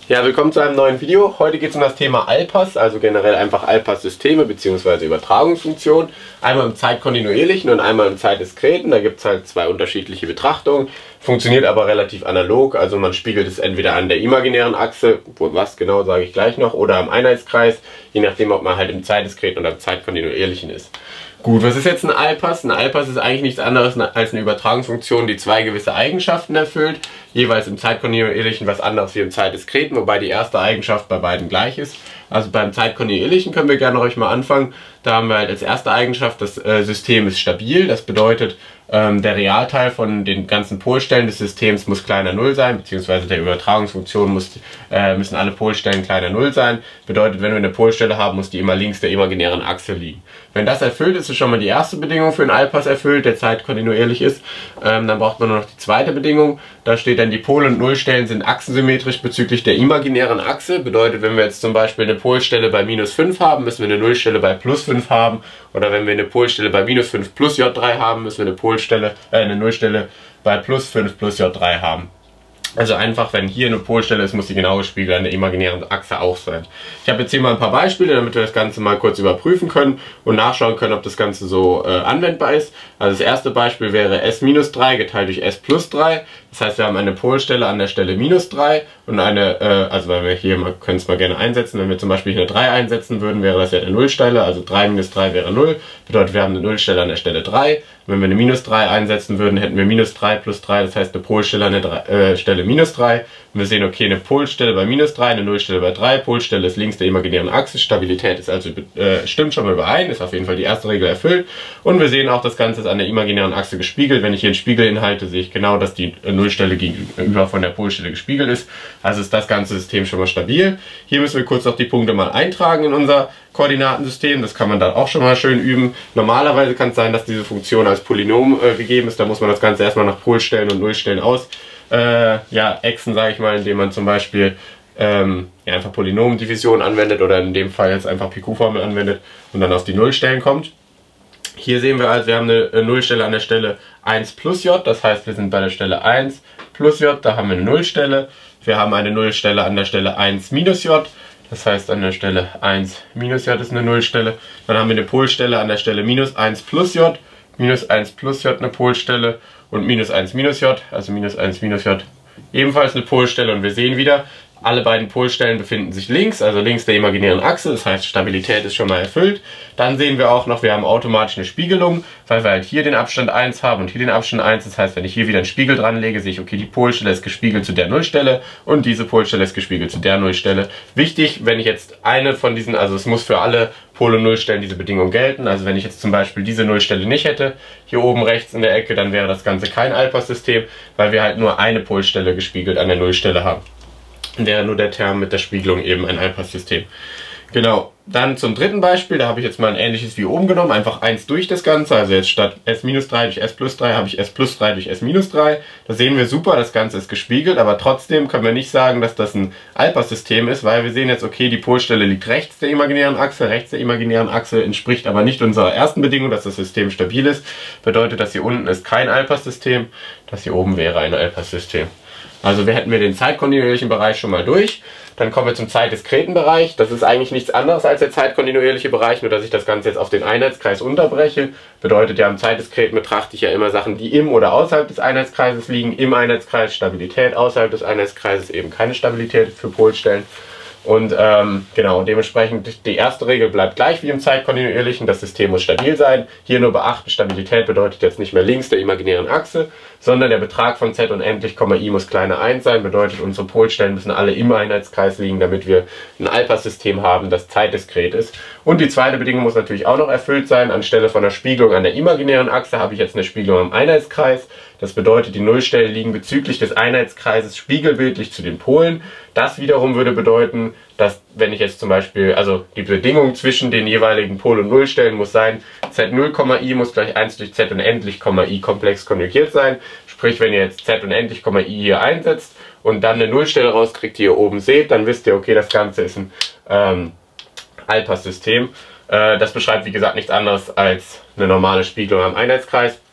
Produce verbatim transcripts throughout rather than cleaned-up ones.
Ja, willkommen zu einem neuen Video. Heute geht es um das Thema Allpass, also generell einfach Allpass-Systeme bzw. Übertragungsfunktionen. Einmal im zeitkontinuierlichen und einmal im zeitdiskreten. Da gibt es halt zwei unterschiedliche Betrachtungen. Funktioniert aber relativ analog, also man spiegelt es entweder an der imaginären Achse, was genau sage ich gleich noch, oder am Einheitskreis, je nachdem, ob man halt im zeitdiskreten oder im zeitkontinuierlichen ist. Gut, was ist jetzt ein Allpass? Ein Allpass ist eigentlich nichts anderes als eine Übertragungsfunktion, die zwei gewisse Eigenschaften erfüllt. Jeweils im zeitkontinuierlichen was anderes wie im zeitdiskreten, wobei die erste Eigenschaft bei beiden gleich ist. Also beim zeitkontinuierlichen können wir gerne euch mal anfangen. Da haben wir halt als erste Eigenschaft, das äh, System ist stabil. Das bedeutet, ähm, der Realteil von den ganzen Polstellen des Systems muss kleiner null sein, beziehungsweise der Übertragungsfunktion muss, äh, müssen alle Polstellen kleiner null sein. Bedeutet, wenn wir eine Polstelle haben, muss die immer links der imaginären Achse liegen. Wenn das erfüllt ist, ist schon mal die erste Bedingung für einen Allpass erfüllt, der zeitkontinuierlich ist. Ähm, dann braucht man nur noch die zweite Bedingung. Da steht dann, die Pol- und Nullstellen sind achsensymmetrisch bezüglich der imaginären Achse. Bedeutet, wenn wir jetzt zum Beispiel eine Polstelle bei minus fünf haben, müssen wir eine Nullstelle bei plus fünf haben. Oder wenn wir eine Polstelle bei minus fünf plus J drei haben, müssen wir eine Polstelle, äh, eine Nullstelle bei plus fünf plus J drei haben. Also einfach, wenn hier eine Polstelle ist, muss die genaue Spiegel an der imaginären Achse auch sein. Ich habe jetzt hier mal ein paar Beispiele, damit wir das Ganze mal kurz überprüfen können und nachschauen können, ob das Ganze so äh, anwendbar ist. Also das erste Beispiel wäre S minus drei geteilt durch S plus drei. Das heißt, wir haben eine Polstelle an der Stelle minus drei und eine, äh, also wenn wir hier, wir können es mal gerne einsetzen, wenn wir zum Beispiel hier eine drei einsetzen würden, wäre das ja eine Nullstelle, also drei minus drei wäre null. Bedeutet, wir haben eine Nullstelle an der Stelle drei. Wenn wir eine minus drei einsetzen würden, hätten wir minus drei plus drei, das heißt eine Polstelle an der drei, äh, Stelle minus drei. Und wir sehen, okay, eine Polstelle bei minus drei, eine Nullstelle bei drei, Polstelle ist links der imaginären Achse, Stabilität ist also äh, stimmt schon mal überein, ist auf jeden Fall die erste Regel erfüllt. Und wir sehen auch, das Ganze ist an der imaginären Achse gespiegelt. Wenn ich hier einen Spiegel inhalte, sehe ich genau, dass die Nullstelle gegenüber von der Polstelle gespiegelt ist. Also ist das ganze System schon mal stabil. Hier müssen wir kurz noch die Punkte mal eintragen in unser Koordinatensystem. Das kann man dann auch schon mal schön üben. Normalerweise kann es sein, dass diese Funktion als Polynom äh, gegeben ist. Da muss man das Ganze erstmal nach Polstellen und Nullstellen aus äh, ja, exen, sage ich mal, indem man zum Beispiel ähm, ja, einfach Polynomdivision anwendet oder in dem Fall jetzt einfach P Q-Formel anwendet und dann auf die Nullstellen kommt. Hier sehen wir also, wir haben eine Nullstelle an der Stelle eins plus J, das heißt, wir sind bei der Stelle eins plus J, da haben wir eine Nullstelle. Wir haben eine Nullstelle an der Stelle eins minus J, das heißt, an der Stelle eins minus J ist eine Nullstelle. Dann haben wir eine Polstelle an der Stelle minus eins plus J, minus eins plus J eine Polstelle und minus eins minus J, also minus eins minus J ebenfalls eine Polstelle. Und wir sehen wieder, alle beiden Polstellen befinden sich links, also links der imaginären Achse, das heißt Stabilität ist schon mal erfüllt. Dann sehen wir auch noch, wir haben automatisch eine Spiegelung, weil wir halt hier den Abstand eins haben und hier den Abstand eins. Das heißt, wenn ich hier wieder einen Spiegel dran lege, sehe ich, okay, die Polstelle ist gespiegelt zu der Nullstelle und diese Polstelle ist gespiegelt zu der Nullstelle. Wichtig, wenn ich jetzt eine von diesen, also es muss für alle Pol- und Nullstellen diese Bedingung gelten. Also wenn ich jetzt zum Beispiel diese Nullstelle nicht hätte, hier oben rechts in der Ecke, dann wäre das Ganze kein Allpass-System, weil wir halt nur eine Polstelle gespiegelt an der Nullstelle haben. Wäre nur der Term mit der Spiegelung eben ein Allpass-System. Genau, dann zum dritten Beispiel, da habe ich jetzt mal ein ähnliches wie oben genommen, einfach eins durch das Ganze, also jetzt statt S minus drei durch S plus drei habe ich S plus drei durch S minus drei. Da sehen wir super, das Ganze ist gespiegelt, aber trotzdem können wir nicht sagen, dass das ein Allpass-System ist, weil wir sehen jetzt, okay, die Polstelle liegt rechts der imaginären Achse, rechts der imaginären Achse entspricht aber nicht unserer ersten Bedingung, dass das System stabil ist. Bedeutet, dass hier unten ist kein Allpass-System, das hier oben wäre ein Allpass-System. Also wir hätten wir den zeitkontinuierlichen Bereich schon mal durch. Dann kommen wir zum zeitdiskreten Bereich. Das ist eigentlich nichts anderes als der zeitkontinuierliche Bereich, nur dass ich das Ganze jetzt auf den Einheitskreis unterbreche. Bedeutet ja, im zeitdiskreten betrachte ich ja immer Sachen, die im oder außerhalb des Einheitskreises liegen. Im Einheitskreis Stabilität, außerhalb des Einheitskreises eben keine Stabilität für Polstellen. Und ähm, genau, dementsprechend die erste Regel bleibt gleich wie im zeitkontinuierlichen, das System muss stabil sein. Hier nur beachten, Stabilität bedeutet jetzt nicht mehr links der imaginären Achse, sondern der Betrag von z unendlich, i muss kleiner eins sein, bedeutet unsere Polstellen müssen alle im Einheitskreis liegen, damit wir ein Allpass-System haben, das zeitdiskret ist. Und die zweite Bedingung muss natürlich auch noch erfüllt sein, anstelle von einer Spiegelung an der imaginären Achse habe ich jetzt eine Spiegelung am Einheitskreis. Das bedeutet, die Nullstellen liegen bezüglich des Einheitskreises spiegelbildlich zu den Polen. Das wiederum würde bedeuten, dass wenn ich jetzt zum Beispiel, also die Bedingung zwischen den jeweiligen Pol- und Nullstellen muss sein, z null, i muss gleich eins durch z unendlich, i komplex konjugiert sein. Sprich, wenn ihr jetzt z unendlich, i hier einsetzt und dann eine Nullstelle rauskriegt, die ihr oben seht, dann wisst ihr, okay, das Ganze ist ein ähm, Allpass-System. Äh, das beschreibt, wie gesagt, nichts anderes als eine normale Spiegelung am Einheitskreis.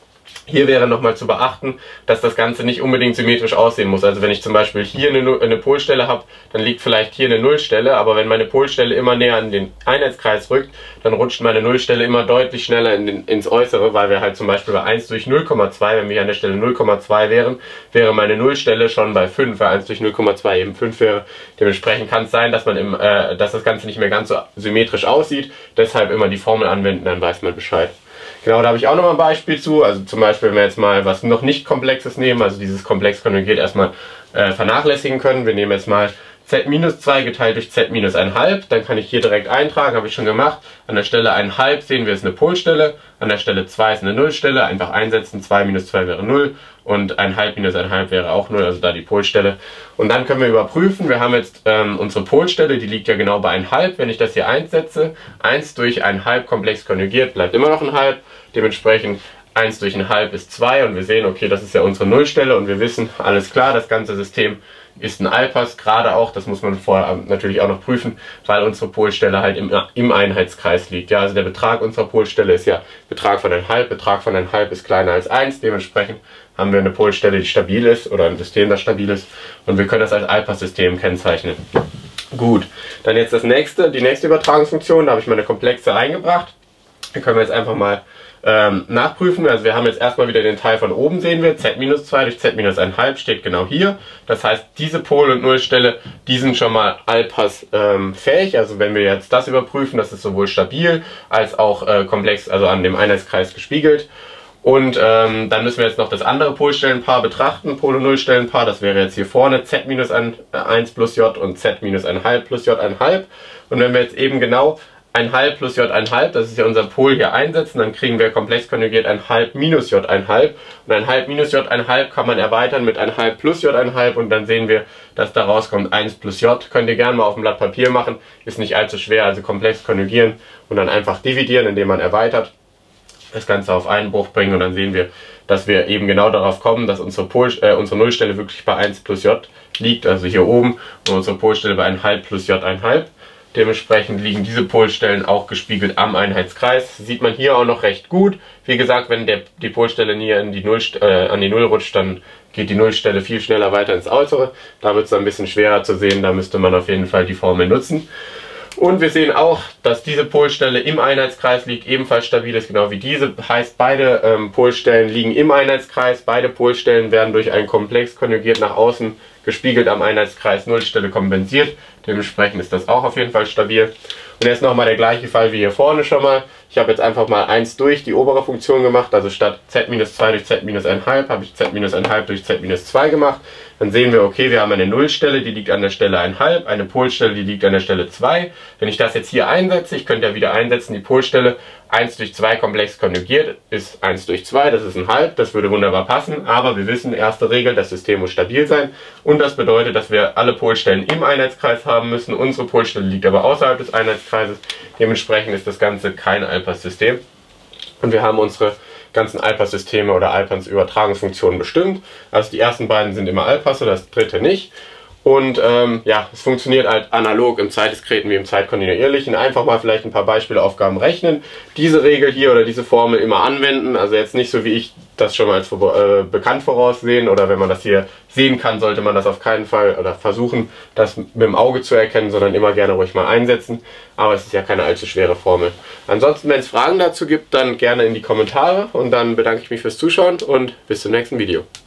Hier wäre nochmal zu beachten, dass das Ganze nicht unbedingt symmetrisch aussehen muss. Also wenn ich zum Beispiel hier eine, eine Polstelle habe, dann liegt vielleicht hier eine Nullstelle, aber wenn meine Polstelle immer näher an den Einheitskreis rückt, dann rutscht meine Nullstelle immer deutlich schneller in den, ins Äußere, weil wir halt zum Beispiel bei eins durch null Komma zwei, wenn wir hier an der Stelle null Komma zwei wären, wäre meine Nullstelle schon bei fünf, weil eins durch null Komma zwei eben fünf wäre. Dementsprechend kann es sein, dass, man im, äh, dass das Ganze nicht mehr ganz so symmetrisch aussieht. Deshalb immer die Formel anwenden, dann weiß man Bescheid. Genau, da habe ich auch nochmal ein Beispiel zu. Also zum Beispiel, wenn wir jetzt mal was noch nicht Komplexes nehmen, also dieses Komplex konjugiert erstmal äh, vernachlässigen können. Wir nehmen jetzt mal z minus zwei geteilt durch z minus eins halb. Dann kann ich hier direkt eintragen, habe ich schon gemacht. An der Stelle eins halb sehen wir, ist eine Polstelle. An der Stelle zwei ist eine Nullstelle. Einfach einsetzen, zwei minus zwei wäre null. Und eins halb minus eins halb wäre auch null, also da die Polstelle. Und dann können wir überprüfen, wir haben jetzt ähm, unsere Polstelle, die liegt ja genau bei eins halb. Wenn ich das hier einsetze, eins durch eins halb komplex konjugiert, bleibt immer noch ein halb. Dementsprechend eins durch ein halb ist zwei und wir sehen, okay, das ist ja unsere Nullstelle und wir wissen, alles klar, das ganze System ist ein Allpass, gerade auch, das muss man vorher natürlich auch noch prüfen, weil unsere Polstelle halt im, im Einheitskreis liegt. Ja, also der Betrag unserer Polstelle ist ja Betrag von ein halb, Betrag von ein halb ist kleiner als eins, dementsprechend haben wir eine Polstelle, die stabil ist oder ein System, das stabil ist und wir können das als Allpass-System kennzeichnen. Gut, dann jetzt das nächste, die nächste Übertragungsfunktion, da habe ich meine Komplexe eingebracht. Hier können wir jetzt einfach mal ähm, nachprüfen. Also wir haben jetzt erstmal wieder den Teil von oben, sehen wir, z minus zwei durch z minus eins halb steht genau hier. Das heißt, diese Pol- und Nullstelle, die sind schon mal Allpass ähm, fähig. Also wenn wir jetzt das überprüfen, das ist sowohl stabil als auch äh, komplex, also an dem Einheitskreis gespiegelt. Und ähm, dann müssen wir jetzt noch das andere Polstellenpaar betrachten, Pol- und Nullstellenpaar. Das wäre jetzt hier vorne z minus eins plus j und z minus eins halb plus j eins halb. Und wenn wir jetzt eben genau eins halb plus j eins halb, das ist ja unser Pol, hier einsetzen, dann kriegen wir komplex konjugiert eins halb minus j eins halb. Und eins halb minus j eins halb kann man erweitern mit eins halb plus j eins halb und dann sehen wir, dass da rauskommt eins plus j. Könnt ihr gerne mal auf dem Blatt Papier machen, ist nicht allzu schwer, also komplex konjugieren und dann einfach dividieren, indem man erweitert. Das Ganze auf Einbruch bringen und dann sehen wir, dass wir eben genau darauf kommen, dass unsere, Pol, äh, unsere Nullstelle wirklich bei eins plus j liegt, also hier oben, und unsere Polstelle bei eins halb plus j eins halb. Dementsprechend liegen diese Polstellen auch gespiegelt am Einheitskreis. Sieht man hier auch noch recht gut. Wie gesagt, wenn der, die Polstelle näher in die Null, äh, an die Null rutscht, dann geht die Nullstelle viel schneller weiter ins Äußere. Da wird es ein bisschen schwerer zu sehen, da müsste man auf jeden Fall die Formel nutzen. Und wir sehen auch, dass diese Polstelle im Einheitskreis liegt, ebenfalls stabil ist, genau wie diese. Heißt, beide ähm, Polstellen liegen im Einheitskreis, beide Polstellen werden durch einen Komplex konjugiert nach außen gespiegelt am Einheitskreis, Nullstelle kompensiert. Dementsprechend ist das auch auf jeden Fall stabil. Und jetzt nochmal der gleiche Fall wie hier vorne schon mal. Ich habe jetzt einfach mal eins durch die obere Funktion gemacht, also statt z minus zwei durch z minus eins halb habe ich z minus eins halb durch z minus zwei gemacht. Dann sehen wir, okay, wir haben eine Nullstelle, die liegt an der Stelle eins halb, eine Polstelle, die liegt an der Stelle zwei. Wenn ich das jetzt hier einsetze, ich könnte ja wieder einsetzen, die Polstelle eins durch zwei komplex konjugiert ist eins durch zwei, das ist ein halb, das würde wunderbar passen, aber wir wissen, erste Regel, das System muss stabil sein und das bedeutet, dass wir alle Polstellen im Einheitskreis haben müssen. Unsere Polstelle liegt aber außerhalb des Einheitskreises, dementsprechend ist das Ganze kein Allpass-System und wir haben unsere ganzen Allpass-Systeme oder Allpass-Übertragungsfunktionen bestimmt. Also die ersten beiden sind immer Allpasse, das dritte nicht. Und ähm, ja, es funktioniert halt analog im Zeitdiskreten wie im Zeitkontinuierlichen. Einfach mal vielleicht ein paar Beispielaufgaben rechnen. Diese Regel hier oder diese Formel immer anwenden. Also jetzt nicht so wie ich das schon mal als äh, bekannt voraussehen. Oder wenn man das hier sehen kann, sollte man das auf keinen Fall oder versuchen, das mit dem Auge zu erkennen, sondern immer gerne ruhig mal einsetzen. Aber es ist ja keine allzu schwere Formel. Ansonsten, wenn es Fragen dazu gibt, dann gerne in die Kommentare. Und dann bedanke ich mich fürs Zuschauen und bis zum nächsten Video.